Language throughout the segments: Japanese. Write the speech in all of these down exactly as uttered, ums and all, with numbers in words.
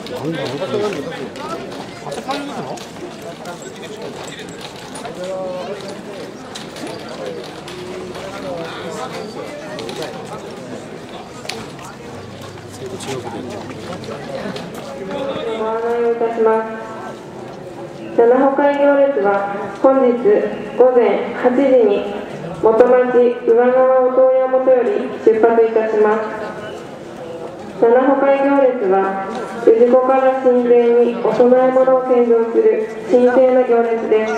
ご案内をいたします。七歩会行列は本日午前はちじに元町宇和川音親元より出発いたします。七歩会行列は氏子から神前にお供え物を献上する神聖な行列です。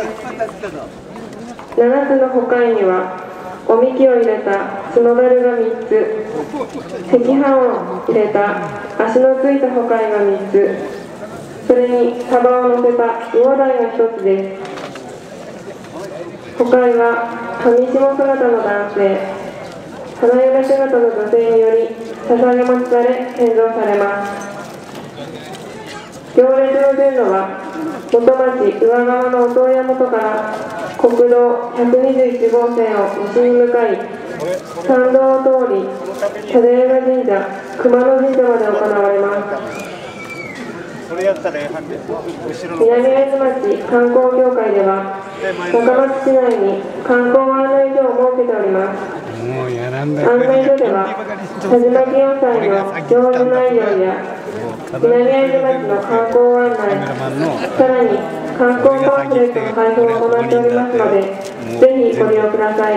七つの歩会にはおみきを入れた角だるがみっつ、赤飯を入れた足のついた歩会がみっつ、それに束を乗せた魚台がひとつです。歩会は上下姿の男性、花嫁姿の女性により捧げ持ちされ献上されます。行列の順路は元町宇和川の音親元から国道ひゃくにじゅういち号線を西に向かい、参道を通り茶寺神社、熊野神社まで行われます。南会津町観光協会では高松市内に観光案内所を設けております。案内所では田島祇園祭の行事内容や南会津町の観光案内、さらに観光パンフレットの配布を行っておりますので、ぜひご利用ください。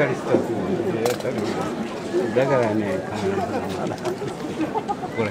だからね、これ。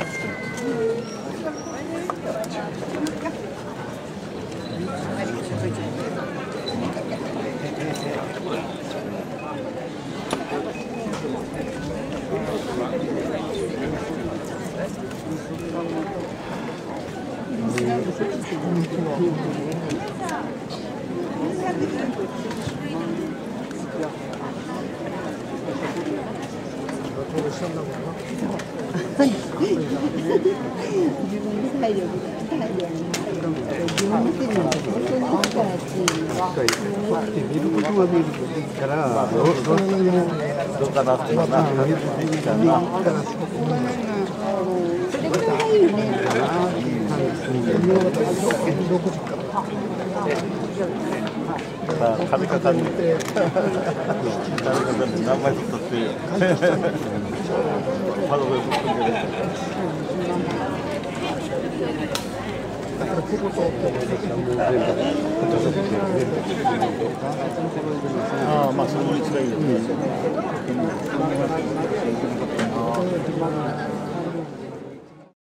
風かかんで、風かかんで何枚取ったって、ハロウィンぶっ込んでる。ああ、まあそれも一番いいですね。